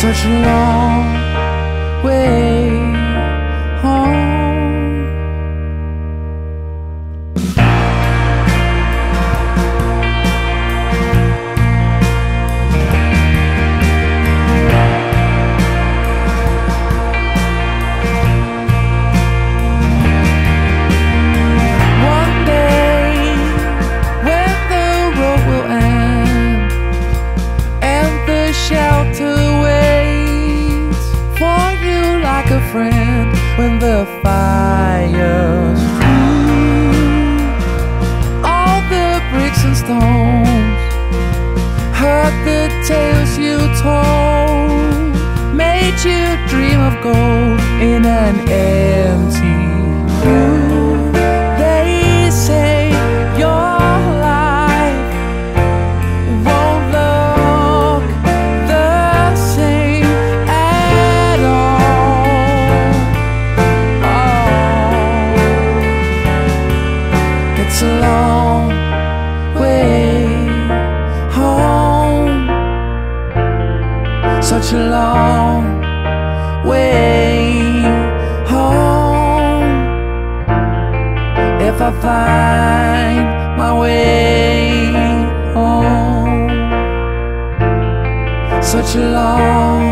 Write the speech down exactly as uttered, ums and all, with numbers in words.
such a long way home. One day when the road will end and the shelter waits for you like a friend, when the fire's through, all the bricks and stones heard the tales you told, made you dream of gold in an empty room. They say your life won't look the same at all. Oh, it's a long way home, such a long way home. If I find my way home, such a long